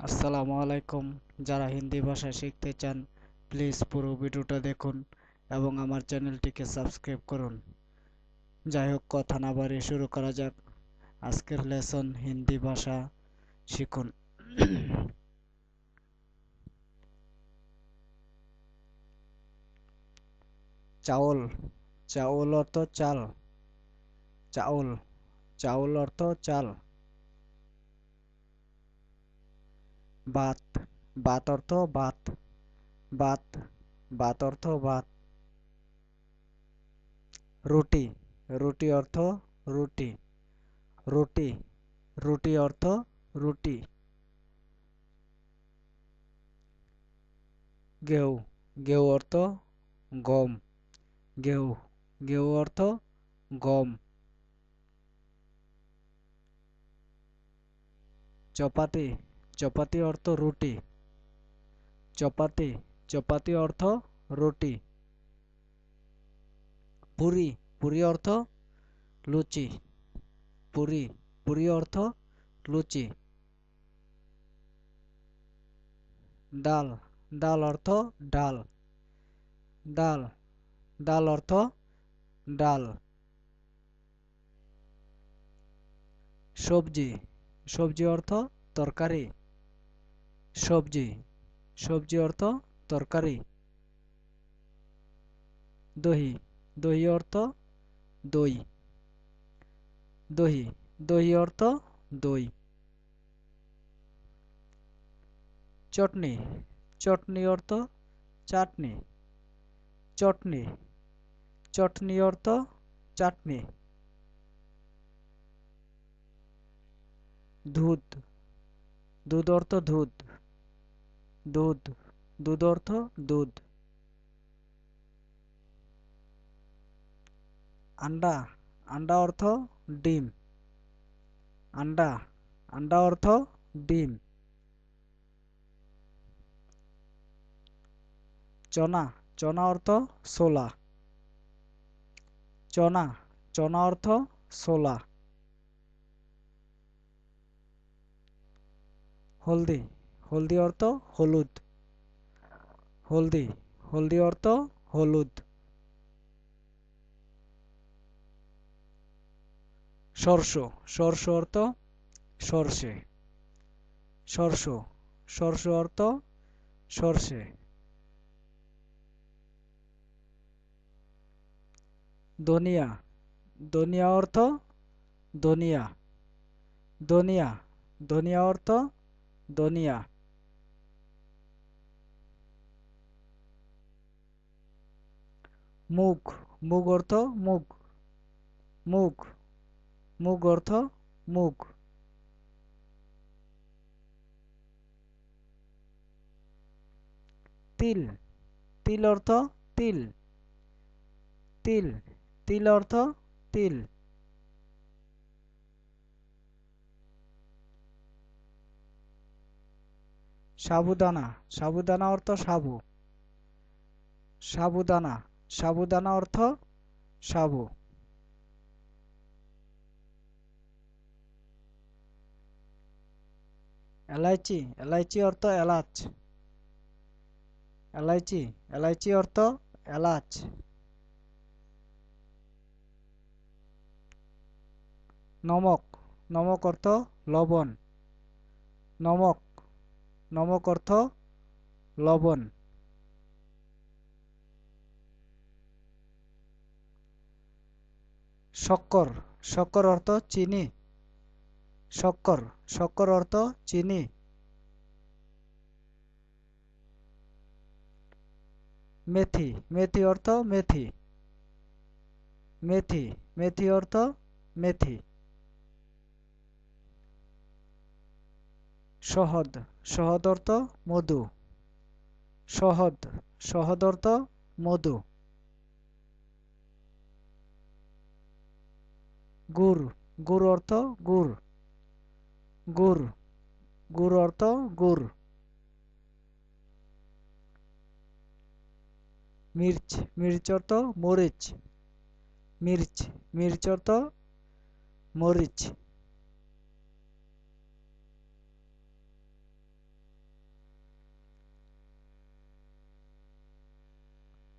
আসসালামু আলাইকুম। যারা হিন্দি ভাষা শিখতে চান প্লিজ পুরো ভিডিওটা দেখুন এবং আমার চ্যানেলটিকে সাবস্ক্রাইব করুন। যাই হোক, কথা না বাড়িয়ে শুরু করা যাক আজকের লেসন। হিন্দি ভাষা শিখুন। চাউল। চাউল অর্থ চাল। চাউল। চাউল অর্থ চাল। ভাত। ভাত অর্থ ভাত। ভাত। ভাত অর্থ ভাত। রুটি। রুটি অর্থ রুটি। রুটি। রুটি অর্থ রুটি। গেহু। গেহু অর্থ গম। গেহু। গেহু অর্থ গম। চপাতি। চপাতি অর্থ রুটি। চপাতি। চপাতি অর্থ রুটি। পুরি। পুরি অর্থ লুচি। পুরি। পুরি অর্থ লুচি। ডাল। ডাল অর্থ ডাল। ডাল। ডাল অর্থ ডাল। সবজি। সবজি অর্থ তরকারি। সবজি। সবজি অর্থ তরকারি। দহি। দহি অর্থ দই। দহি। দহি অর্থ দই। চটনি। চটনি অর্থ চাটনি। চটনি। চটনি অর্থ চাটনি। দুধ। দুধ অর্থ দুধ। দুধ। দুধ অর্থ দুধ। আন্ডা। আন্ডা অর্থ ডিম। আন্ডা। আন্ডা অর্থ ডিম। চনা। চনা অর্থ ছোলা। চনা। চনা অর্থ ছোলা। হলদি। হলদি অর্থ হলুদ। হলদি। হলদি অর্থ হলুদ। সরষ। সরষ অর্থ সরষে। সরষ। সরষ অর্থ সরষে। ধনিয়া। ধনিয়া অর্থ ধনিয়া। ধনিয়া। ধনিয়া অর্থ ধনিয়া। মুগ। মুগ অর্থ মুগ। মুগ। মুগ অর্থ মুগ। তিল। তিল অর্থ তিল। তিল। তিল অর্থ তিল। সাবুদানা। সাবুদানা অর্থ সাবু। সাবুদানা। সাবুদানা অর্থ সাবু। এলাইচি। এলাইচি অর্থ এলাচ। এলাইচি। এলাইচি অর্থ এলাচ। নমক। নমক অর্থ লবণ। নমক। নমক অর্থ লবণ। শক্কর। শক্কর অর্থ চিনি। শক্কর। শক্কর অর্থ চিনি। মেথি। মেথি অর্থ মেথি। মেথি। মেথি অর্থ মেথি। শহদ। শহদ অর্থ মধু। শহদ। শহদ অর্থ মধু। গুড়। গুড় অর্থ গুড়। গুড়। গুড় অর্থ গুড়। মির্চ। মির্চ অর্থ মরিচ। মির্চ। মির্চ অর্থ মরিচ।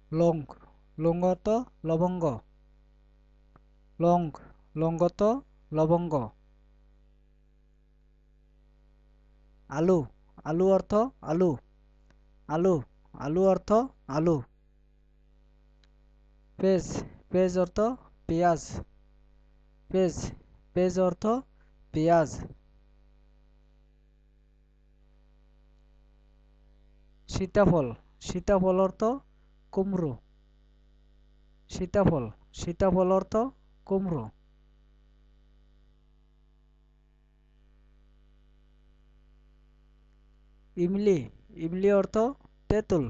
লং, লঙ্গত লবঙ্গ, লং, লঙ্গত লবঙ্গ। আলু, আলু অর্থ আলু, আলু, আলু অর্থ আলু। পেঁয়াজ, পেঁয়াজ অর্থ পেঁয়াজ, পেঁয়াজ, পেঁয়াজ অর্থ পেঁয়াজ। সীতাফল, সীতাফল অর্থ কুমড়ো, সীতাফল, সীতাফল অর্থ কুমড়ো। ইমলি, ইমলি অর্থ তেঁতুল,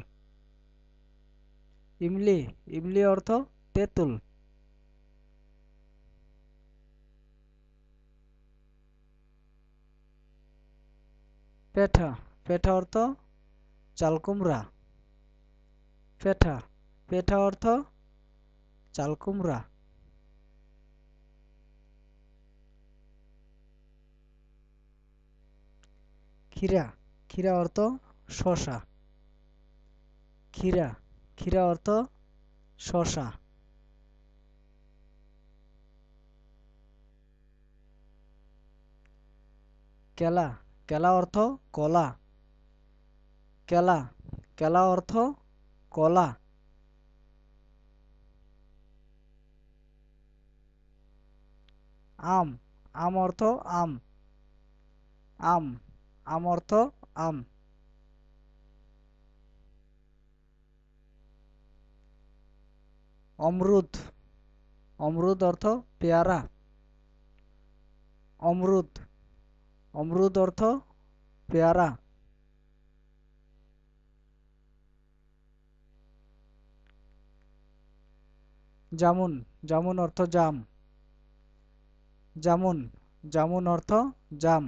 ইমলি, ইমলি অর্থ তেঁতুল। পেঠা, পেঠা অর্থ চালকুমড়া, পেঠা, পেঠা অর্থ চালকুমড়া। ক্ষীরা, ক্ষীরা অর্থ শসা, ক্ষীরা, ক্ষীরা অর্থ শসা। কেলা, কেলা অর্থ কলা, কেলা, কেলা অর্থ কলা। আম, আম অর্থ আম, আম, আম অর্থ আম। অমরুদ, অমরুদ অর্থ পেয়ারা, অমরুদ, অমরুদ অর্থ পেয়ারা। জামুন, জামুন অর্থ জাম, জামুন, জামুন অর্থ জাম।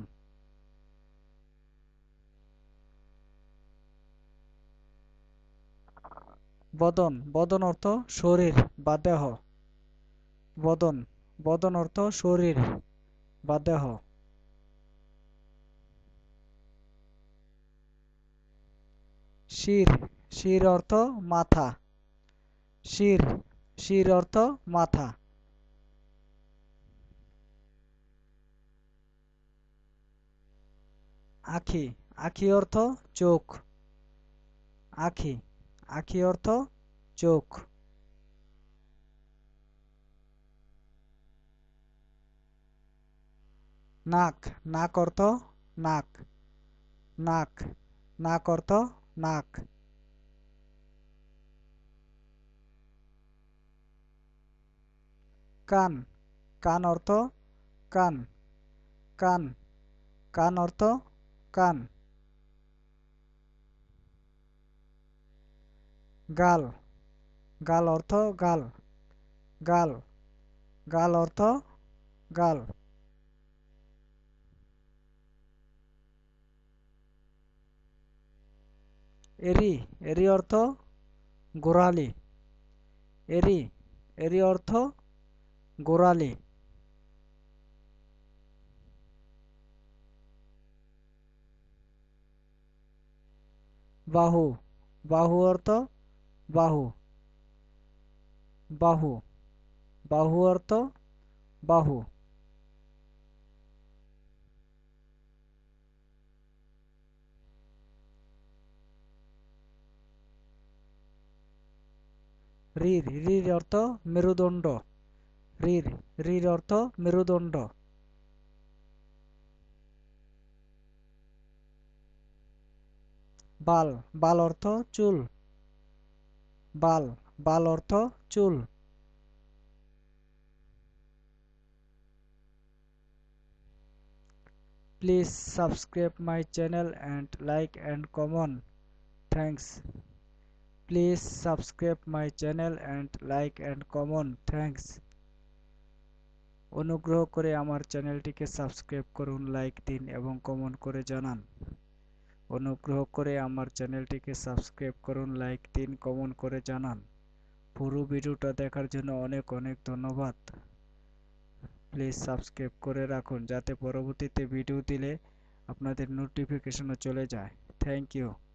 বদন, বদন অর্থ শরীর বা দেহ, বদন, বদন অর্থ শরীর বা দেহ। শির, শির অর্থ মাথা, শির, শির অর্থ মাথা। আখি, আখি অর্থ চোখ, আখি, আখি অর্থ চোখ। নাক, নাক অর্থ নাক, নাক, নাক অর্থ নাক। কান, কান অর্থ কান, কান, কান অর্থ কান। গাল, গাল অর্থ গাল, গাল, গাল অর্থ গাল। এরি, এরি অর্থ গোড়ালি, এরি, এরি অর্থ গোড়ালি। বাহু, বাহু অর্থ বাহু, বাহু, বাহু অর্থ বাহু। রির, রির অর্থ মেরুদণ্ড, রির, রির অর্থ মেরুদণ্ড। বাল, বাল অর্থ চুল, বাল, বাল অর্থ চুল। Please subscribe my channel and like and comment. Thanks. Please subscribe my channel and like and comment. Thanks. অনুগ্রহ করে আমার চ্যানেলটিকে সাবস্ক্রাইব করুন, লাইক দিন এবং কমেন্ট করে জানান। অনুগ্রহ করে আমার চ্যানেলটিকে সাবস্ক্রাইব করুন, লাইক দিন, কমেন্ট করে জানান। পুরো ভিডিওটা দেখার জন্য অনেক অনেক ধন্যবাদ। প্লিজ সাবস্ক্রাইব করে রাখুন যাতে পরবর্তীতে ভিডিও দিলে আপনাদের নোটিফিকেশনও চলে যায়। Thank you.